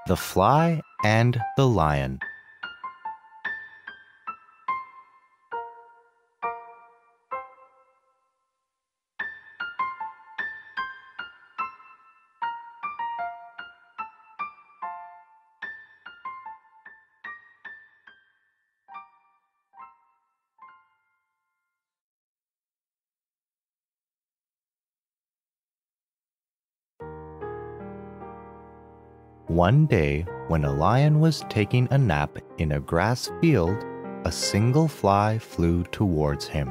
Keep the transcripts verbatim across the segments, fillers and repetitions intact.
The Fly and the Lion. One day, when a lion was taking a nap in a grass field, a single fly flew towards him.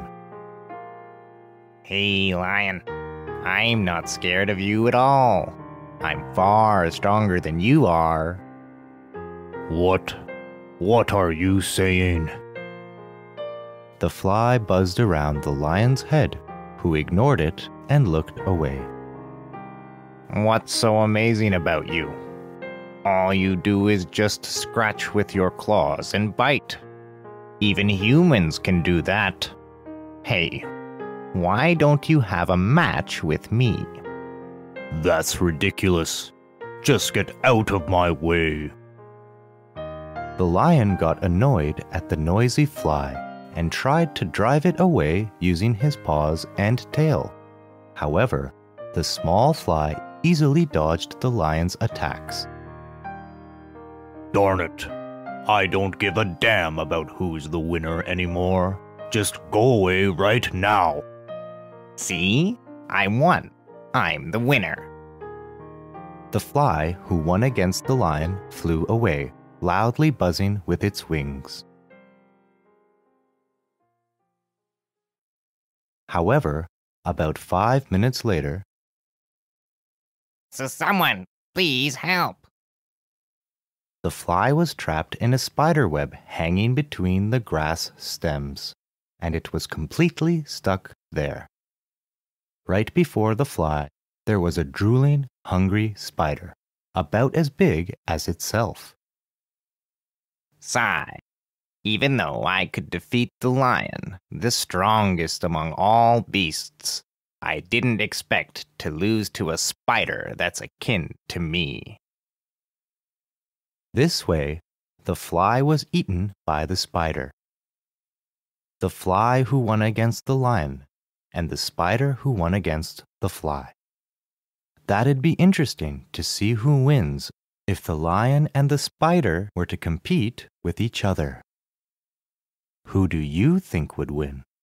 Hey, lion, I'm not scared of you at all. I'm far stronger than you are. What? What are you saying? The fly buzzed around the lion's head, who ignored it and looked away. What's so amazing about you? All you do is just scratch with your claws and bite. Even humans can do that. Hey, why don't you have a match with me? That's ridiculous. Just get out of my way. The lion got annoyed at the noisy fly and tried to drive it away using his paws and tail. However, the small fly easily dodged the lion's attacks. Darn it. I don't give a damn about who's the winner anymore. Just go away right now. See? I won. I'm the winner. The fly, who won against the lion, flew away, loudly buzzing with its wings. However, about five minutes later, So someone, please help. the fly was trapped in a spider web hanging between the grass stems, and it was completely stuck there. Right before the fly, there was a drooling, hungry spider, about as big as itself. Sigh. Even though I could defeat the lion, the strongest among all beasts, I didn't expect to lose to a spider that's akin to me. This way, the fly was eaten by the spider. The fly who won against the lion, and the spider who won against the fly. That'd be interesting to see who wins if the lion and the spider were to compete with each other. Who do you think would win?